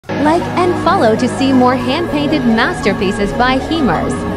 Like and follow to see more hand-painted masterpieces by Hemers.